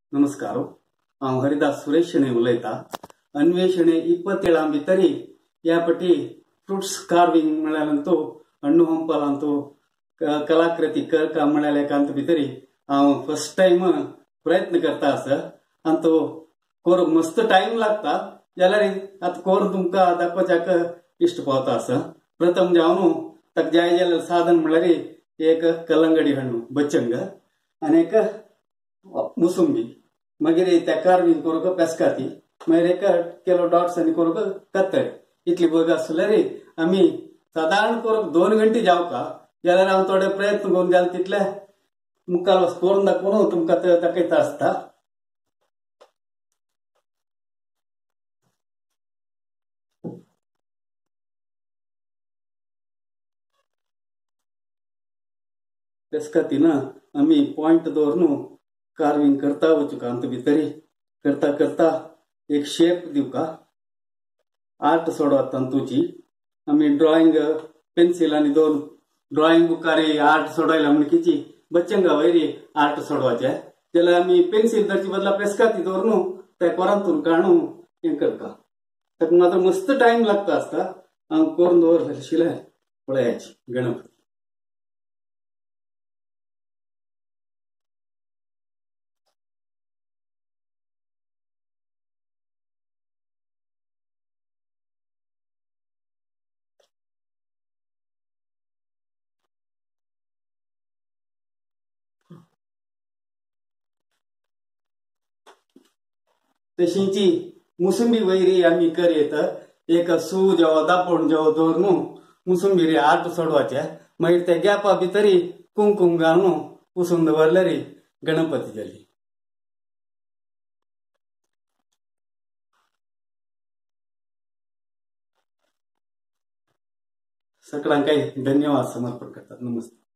नमस्कार हांव हरिदास सुरेश शेणे उलयतां। अन्वेषणे 27 भितरी या पटी फ्रुट्स कार्विंग म्हळ्यारंतू हಣ್ಣು हंपलांतू कलाकृती करता म्हळ्यालेकांत भितरी हांव फर्स्ट टाइम प्रयत्न करता आसा आनी तो कोरूंक मस्त टाइम लागता जाल्यार आतां कोरून तुमकां दाखोवच्याक इश्ट पावता आसा। प्रथम जावन ताका जाय जाल्यार साधन म्हळ्यार एक कलंगडी हಣ್ಣು बच्चंग आनी एक मुसुंबी मागीर त्या कार्विंग करूंक पेस्काती मागीर एक किलो डॉट्स आनी करूंक कत्तरी इतली बग आसल्यार आमी साधारण करूंक 2 घंटे जावका जाल्यार हांव थोडे प्रयत्न करून जालें तितले मुखार करून दाखोवन तुमकां दाखयता आसता। पेस्कातीन आमी पॉइंट दवरून कार्विंग करता वचूंका अंत भितरी करता करता एक शेप दिवका आर्ट सोडोवप तंतूची आमी ड्रॉइंग पेन्सिलांनी दोन ड्रॉइंग बुकार आर्ट सोडयला म्हणकीची बच्चंगा वयरी आर्ट सोडवाचे जाल्यार आमी पेन्सिल धरचे बदला पेस्काती दवरून त्या कोरांतून काडून हें करता। ताका मात्र मस्त टाइम लागता आसता हांव करून दवरशिल्लें पळयाची गणपती। तशींची मुसुंबी वयरी आमी करीत एक सू जेवो दापूण जेवो दवरून मुसुंबी आर्ट सोडवाचे मागीर त्या गॅपा भितरी कुंकुम घालून पुसून दवरल्यार गणपती जाली। सगळ्यांक धन्यवाद समर्पण करतात। नमस्ते।